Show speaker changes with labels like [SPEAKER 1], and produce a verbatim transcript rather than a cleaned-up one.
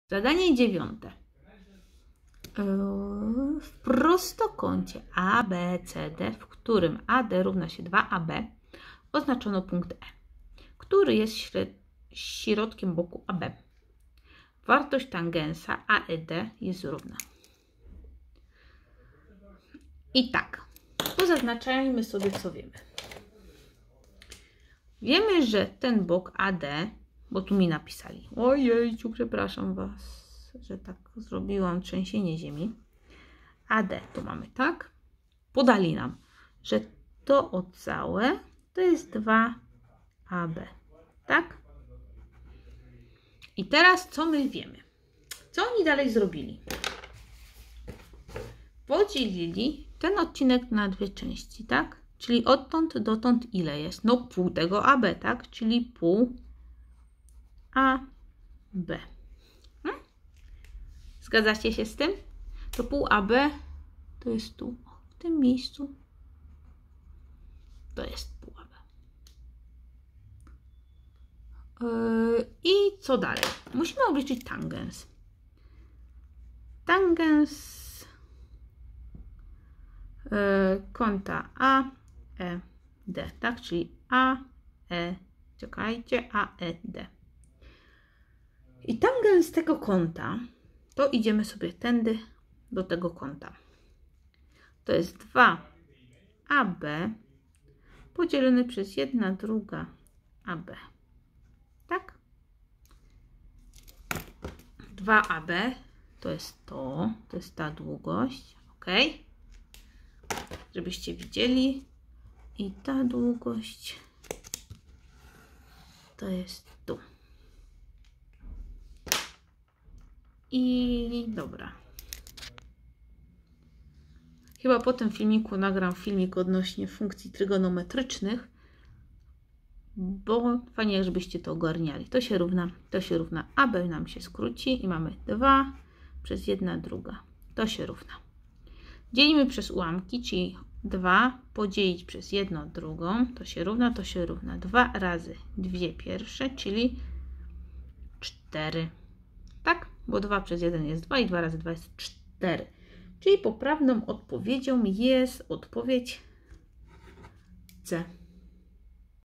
[SPEAKER 1] Zadanie dziewiąte. W prostokącie A B C D, w którym A D równa się dwa A B, oznaczono punkt E, który jest środkiem boku A B. Wartość tangensa A E D jest równa. I tak, pozaznaczajmy sobie, co wiemy. Wiemy, że ten bok A D, bo tu mi napisali, ojejciu, przepraszam Was, że tak zrobiłam, trzęsienie ziemi. A D to mamy tak. Podali nam, że to o całe to jest dwa A B. Tak? I teraz co my wiemy? Co oni dalej zrobili? Podzielili ten odcinek na dwie części, tak? Czyli odtąd dotąd ile jest? No pół tego A B, tak? Czyli pół A B. Hmm? Zgadzacie się z tym? To pół A B to jest tu, w tym miejscu. To jest pół A B. Yy, I co dalej? Musimy obliczyć tangens. Tangens yy, kąta A E D, tak? Czyli A E, czekajcie, A E D. I tangens tego kąta, to idziemy sobie tędy do tego kąta. To jest dwa A B podzielone przez jedna druga A B. Tak? dwa A B to jest to, to jest ta długość, ok? Żebyście widzieli. I ta długość to jest tu. I dobra. Chyba po tym filmiku nagram filmik odnośnie funkcji trygonometrycznych, bo fajnie, żebyście to ogarniali. To się równa, to się równa A B nam się skróci i mamy dwa przez jedna druga. To się równa. Dzielimy przez ułamki, czyli dwa podzielić przez jedną drugą, to się równa, to się równa. dwa razy dwie pierwsze, czyli cztery. Tak? Bo dwa przez jeden jest dwa i dwa razy dwa jest cztery. Czyli poprawną odpowiedzią jest odpowiedź C.